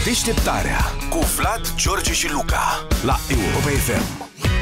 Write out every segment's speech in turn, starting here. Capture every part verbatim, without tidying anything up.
Deșteptarea cu Vlad, George și Luca la Europa F M.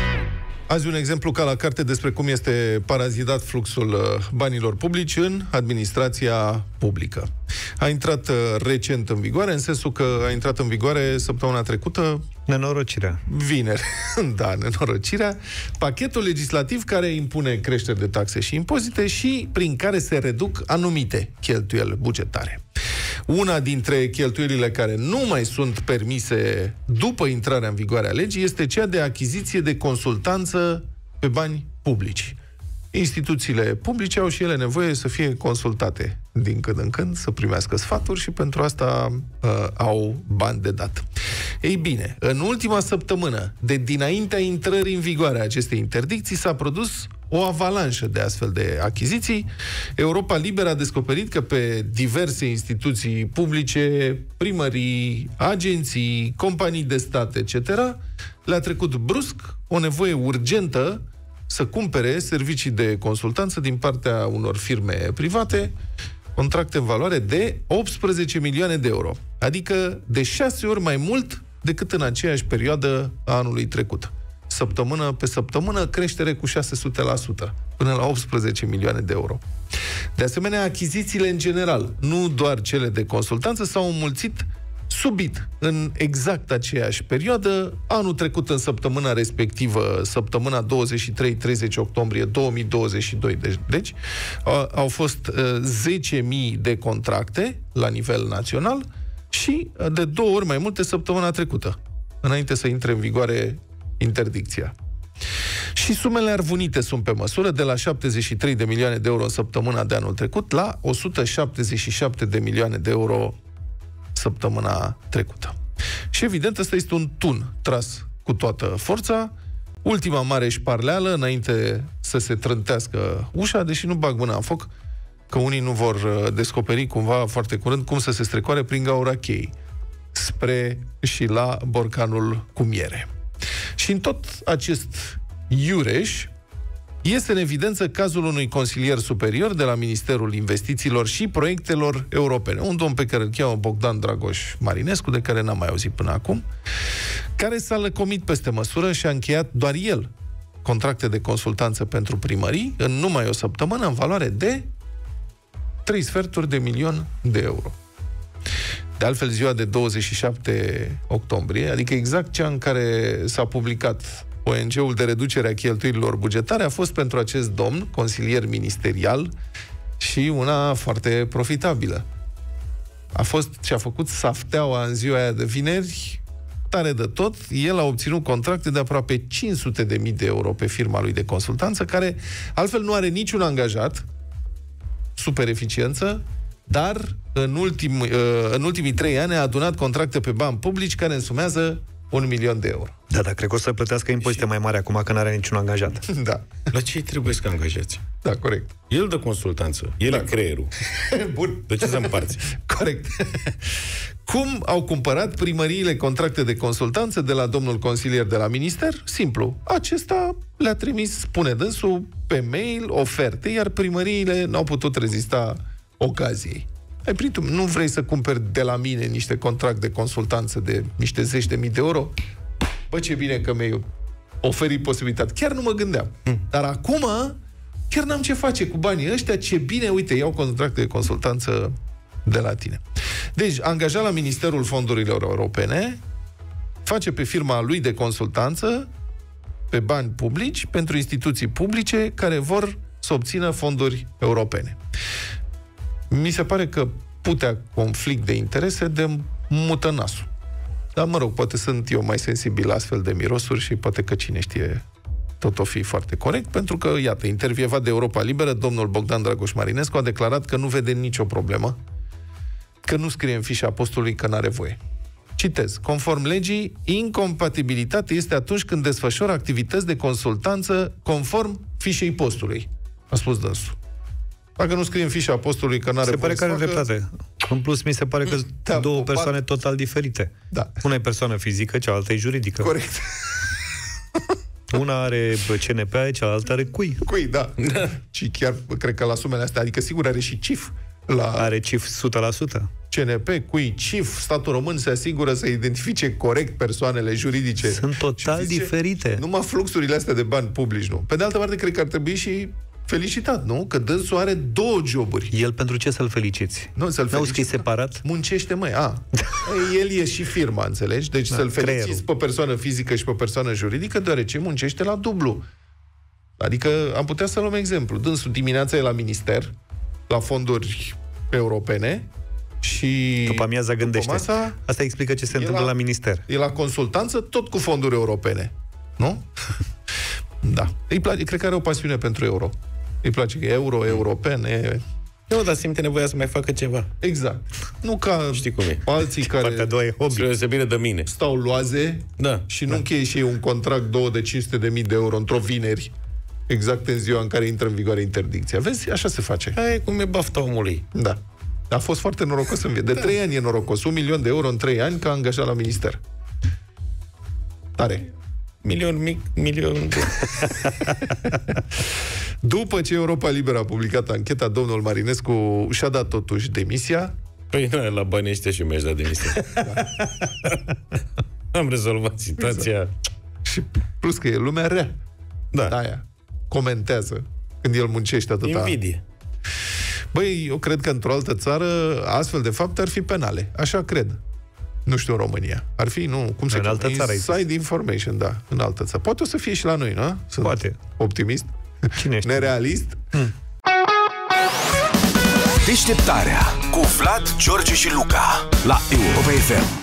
Azi un exemplu ca la carte despre cum este parazitat fluxul banilor publici în administrația publică. A intrat recent în vigoare, în sensul că a intrat în vigoare săptămâna trecută... Nenorocirea. Vineri. Da, nenorocirea. Pachetul legislativ care impune creșteri de taxe și impozite și prin care se reduc anumite cheltuieli bugetare. Una dintre cheltuielile care nu mai sunt permise după intrarea în vigoare a legii este cea de achiziție de consultanță pe bani publici. Instituțiile publice au și ele nevoie să fie consultate din când în când, să primească sfaturi și pentru asta uh, au bani de dat. Ei bine, în ultima săptămână, de dinaintea intrării în vigoare a acestei interdicții, s-a produs o avalanșă de astfel de achiziții. Europa Liberă a descoperit că pe diverse instituții publice, primării, agenții, companii de stat, et cetera, le-a trecut brusc o nevoie urgentă să cumpere servicii de consultanță din partea unor firme private, contracte în valoare de optsprezece milioane de euro, adică de șase ori mai mult decât în aceeași perioadă a anului trecut. Săptămână pe săptămână, creștere cu șase sute la sută, până la optsprezece milioane de euro. De asemenea, achizițiile în general, nu doar cele de consultanță, s-au înmulțit subit în exact aceeași perioadă. Anul trecut, în săptămâna respectivă, săptămâna douăzeci și trei treizeci octombrie două mii douăzeci și doi, deci, deci au fost uh, zece mii de contracte la nivel național și de două ori mai multe săptămâna trecută, înainte să intre în vigoare interdicția. Și sumele arvunite sunt pe măsură, de la șaptezeci și trei de milioane de euro în săptămâna de anul trecut la o sută șaptezeci și șapte de milioane de euro săptămâna trecută. Și evident, ăsta este un tun tras cu toată forța. Ultima mare șparleală, înainte să se trântească ușa, deși nu bag mâna în foc, că unii nu vor descoperi cumva foarte curând cum să se strecoare prin gaura cheii spre și la borcanul cu miere. Și în tot acest iureș este în evidență cazul unui consilier superior de la Ministerul Investițiilor și Proiectelor Europene, un domn pe care îl cheamă Bogdan Dragoș Marinescu, de care n-am mai auzit până acum, care s-a lăcomit peste măsură și a încheiat doar el contracte de consultanță pentru primării în numai o săptămână, în valoare de trei sferturi de milion de euro. De altfel, ziua de douăzeci și șapte octombrie, adică exact cea în care s-a publicat O N G-ul de reducere a cheltuielilor bugetare, a fost pentru acest domn, consilier ministerial, și una foarte profitabilă. A fost și a făcut safteaua în ziua aia de vineri, tare de tot. El a obținut contracte de aproape cinci sute de mii de euro pe firma lui de consultanță, care altfel nu are niciun angajat, super eficiență, dar în, ultim, în ultimii trei ani a adunat contracte pe bani publici care însumează un milion de euro. Da, dar cred că o să plătească impozite și mai mari acum că n-are niciun angajat. Da. La ce îi trebuie să angajați? Da, corect. El dă consultanță, el da. e creierul. Bun. De ce să împarți? Corect. Cum au cumpărat primăriile contracte de consultanță de la domnul consilier de la minister? Simplu. Acesta le-a trimis, spune dânsul, pe mail oferte, iar primăriile n-au putut rezista ocaziei. Ai primit, nu vrei să cumperi de la mine niște contract de consultanță de niște zeci de mii de euro? Bă, ce bine că mi-ai oferit posibilitatea. Chiar nu mă gândeam. Mm. Dar acum, chiar n-am ce face cu banii ăștia. Ce bine, uite, iau contracte de consultanță de la tine. Deci, angajat la Ministerul Fondurilor Europene, face pe firma lui de consultanță, pe bani publici, pentru instituții publice care vor să obțină fonduri europene. Mi se pare că putea conflict de interese de mută nasul. Dar, mă rog, poate sunt eu mai sensibil la astfel de mirosuri și poate că cine știe tot o fi foarte corect, pentru că, iată, intervievat de Europa Liberă, domnul Bogdan Dragoș Marinescu a declarat că nu vede nicio problemă, că nu scrie în fișa postului că n-are voie. Citez. Conform legii, incompatibilitate este atunci când desfășoară activități de consultanță conform fișei postului, a spus dânsul. Dacă nu scrie în fișa postului că n-are se pare că are facă... dreptate. În plus, mi se pare că sunt da, două par... persoane total diferite. Da. Una e persoană fizică, cealaltă e juridică. Corect. Una are C N P, cealaltă are cui. Cui, da. Și chiar cred că la sumele astea, adică sigur are și C I F. la Are cif o sută la sută. C N P, cui C I F, statul român se asigură să identifice corect persoanele juridice. Sunt total zice, diferite. Numai fluxurile astea de bani publici, nu. Pe de altă parte, cred că ar trebui și felicitat, nu? Că dânsul are două joburi. El pentru ce să-l feliciți? Nu, să-l N-auzi că e separat? Muncește, măi, a. El e și firma, înțelegi? Deci da, să-l feliciți creierul. Pe persoană fizică și pe persoană juridică, deoarece muncește la dublu. Adică am putea să luăm exemplu. Dânsul dimineața e la minister, la fonduri europene, și după amiaza gândește. După masa, asta explică ce se întâmplă la, la minister. E la consultanță, tot cu fonduri europene. Nu? Da. Îi place, cred că are o pasiune pentru euro. Îi place că euro, european, e... Nu, dar simte nevoia să mai facă ceva. Exact. Nu ca știi cum e. alții care partea a doua e hobby. Se bine de mine. Stau loaze da, și nu da. încheie și ei un contract două de cinci sute de mii de euro într-o vineri, exact în ziua în care intră în vigoare interdicția. Vezi? Așa se face. Aia e cum e bafta omului. Da. A fost foarte norocos în viață. De trei ani e norocos. Un milion de euro în trei ani ca angajat la minister. Tare. Milion mic, milion... După ce Europa Liberă a publicat ancheta, domnul Marinescu și-a dat totuși demisia. Păi nu, la bani ăștia și mi-aș da demisia. Da. Am rezolvat situația. Exact. Și plus că e lumea rea. Da. Aia. Comentează când el muncește atâta. Invidie. Băi, eu cred că într-o altă țară astfel de fapte ar fi penale. Așa cred. Nu știu în România. Ar fi, nu, cum se în altă țară. Inside information, da, în altă țară. Poate o să fie și la noi, nu? Sunt Poate. Optimist? Cine știe? Nerealist? Hmm. Deșteptarea cu Vlad, George și Luca la Europa F M.